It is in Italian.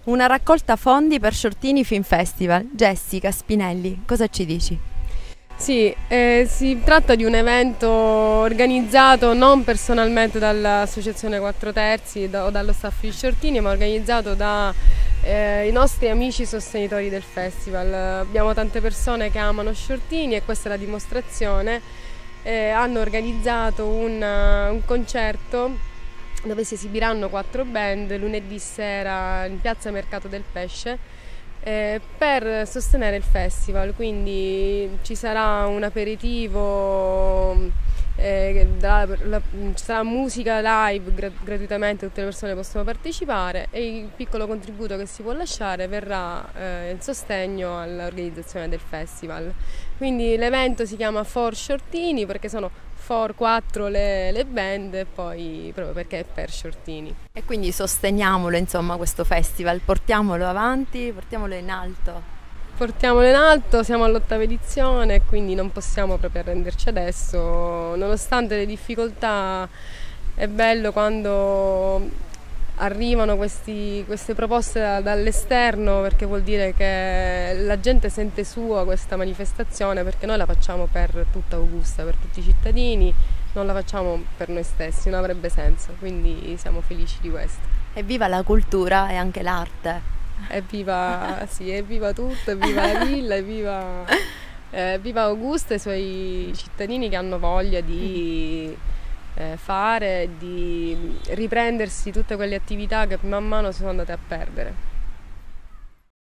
Una raccolta fondi per Shortini Film Festival. Jessica Spinelli, cosa ci dici? Sì, si tratta di un evento organizzato non personalmente dall'Associazione 4 Terzi o dallo staff di Shortini, ma organizzato da i nostri amici sostenitori del festival. Abbiamo tante persone che amano Shortini e questa è la dimostrazione. Hanno organizzato un concerto dove si esibiranno 4 band lunedì sera in Piazza Mercato del Pesce per sostenere il festival, quindi ci sarà un aperitivo, ci sarà musica live gratuitamente, tutte le persone possono partecipare e il piccolo contributo che si può lasciare verrà in sostegno all'organizzazione del festival. Quindi l'evento si chiama For Shortini perché sono for 4 le band e poi proprio perché è per Shortini. E quindi sosteniamolo, insomma, questo festival, portiamolo avanti, portiamolo in alto. Portiamolo in alto, siamo all'8ª edizione, quindi non possiamo proprio arrenderci adesso, nonostante le difficoltà. È bello quando arrivano queste proposte dall'esterno, perché vuol dire che la gente sente sua questa manifestazione, perché noi la facciamo per tutta Augusta, per tutti i cittadini, non la facciamo per noi stessi, non avrebbe senso, quindi siamo felici di questo. Evviva la cultura e anche l'arte! Evviva, sì, evviva tutto, evviva la villa, evviva Augusta e i suoi cittadini che hanno voglia di fare, di riprendersi tutte quelle attività che man mano si sono andate a perdere.